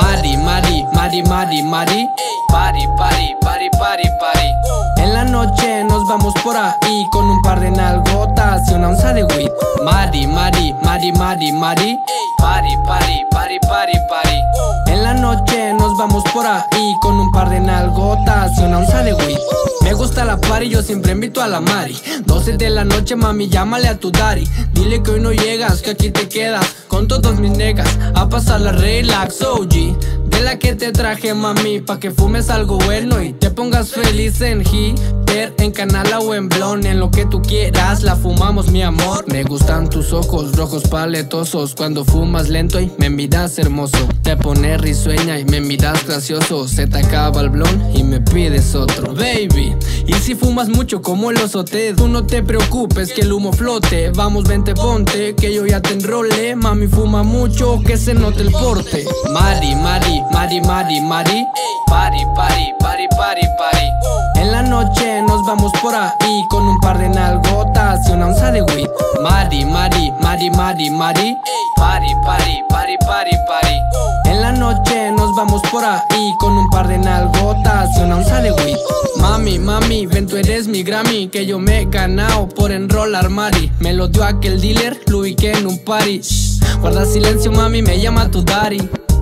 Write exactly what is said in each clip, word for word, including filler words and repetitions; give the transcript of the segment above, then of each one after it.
Mari, Mari, Mari, Mari, Mari. Party, party, party, party, party. En la noche nos vamos por ahí con un par de nalgotas y una onza de weed. Mari, Mari, Mari, Mari, Mari. Party, party, party, party, party. En la noche nos vamos por ahí con un par de nalgotas y una onza de weed. Me gusta la party, yo siempre invito a la Mari. doce de la noche, mami, llámale a tu daddy. Dile que hoy no llegas, que aquí te quedas con todos mis negas a pasar la relax, O G. De la que te traje, mami, pa' que fumes algo bueno y te pongas feliz en Hiper, en Canala o en Blon. En lo que tú quieras, la fumamos, mi amor. Me gustan tus ojos rojos paletosos cuando fumas lento y me miras hermoso. Te pones risueña y me miras gracioso. Se te acaba el blon y me pides otro, baby. Y si fumas mucho como el osote, tú no te preocupes que el humo flote. Vamos, vente, ponte, que yo ya te enrolé. Mami, fuma mucho, que se note el porte. Mari, Mari, Mari, Mari, Mari. Party, party, party, party, party. En la noche nos vamos por ahí con un par de nalgotas y una onza de weed. Mari, Mari, Mari, Mari, Mari. Party, party, party, party, party. En la noche nos vamos por ahí con un par de nalgotas y una onza de weed. Mami, mami, ven, tú eres mi Grammy, que yo me he ganado por enrolar Mari. Me lo dio aquel dealer, lo ubiqué en un party. Shh, guarda silencio, mami, me llama tu daddy.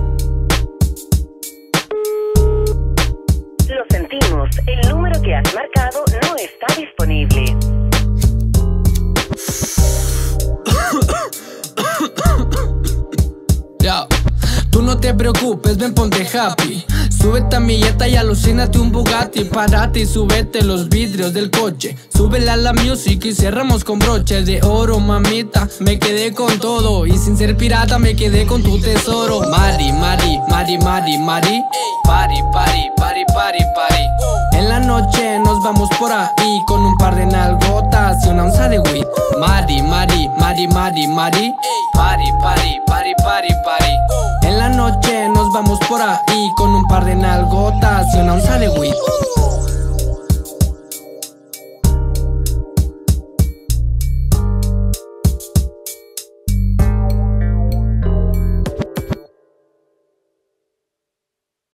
Lo sentimos, el número que has marcado no está disponible. Ya, tú no te preocupes, ven, ponte happy. Súbete a mi yeta y alucínate un Bugatti. Párate y súbete los vidrios del coche. Súbele a la music y cerramos con broche de oro, mamita. Me quedé con todo y sin ser pirata me quedé con tu tesoro. Mari, Mari, Mari, Mari, Mari. Party, party, party, party, party. En la noche nos vamos por ahí con un par de nalgotas y una onza de weed. Mari, Mari, Mari, Mari, Mari. Party, party, party, party, party. En la noche nos vamos por ahí con un par de nalgotas y una onza de weed.